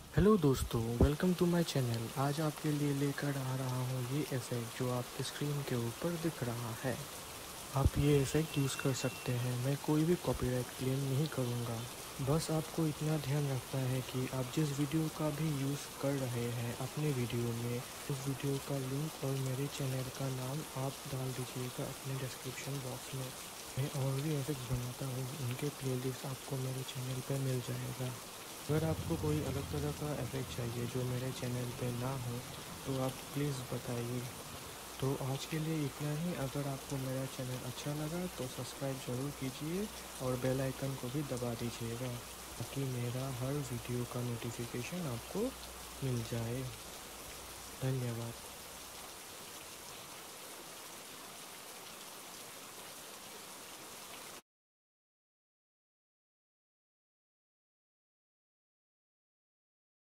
Hello दोस्तों, welcome to my channel. आज आपके लिए लेकर आ रहा हूँ ये इफ़ेक्ट जो आपके स्क्रीन के ऊपर दिख रहा है। आप ये इफ़ेक्ट यूज़ कर सकते हैं। मैं कोई भी कॉपीराइट क्लेम नहीं करूँगा। बस आपको इतना ध्यान रखना है कि आप जिस वीडियो का भी यूज़ कर रहे हैं अपने वीडियो में, उस वीडियो का लिंक और मेरे चैनल का नाम आप डाल दीजिएगा अपने डिस्क्रिप्शन बॉक्स में। मैं और भी इफ़ेक्ट बनाता हूँ, उनके प्लेलिस्ट आपको मेरे चैनल पे मिल जाएगा। अगर आपको कोई अलग तरह का इफ़ेक्ट चाहिए जो मेरे चैनल पे ना हो तो आप प्लीज़ बताइए। तो आज के लिए इतना ही। अगर आपको मेरा चैनल अच्छा लगा तो सब्सक्राइब ज़रूर कीजिए और बेल आइकन को भी दबा दीजिएगा ताकि मेरा हर वीडियो का नोटिफिकेशन आपको मिल जाए। धन्यवाद।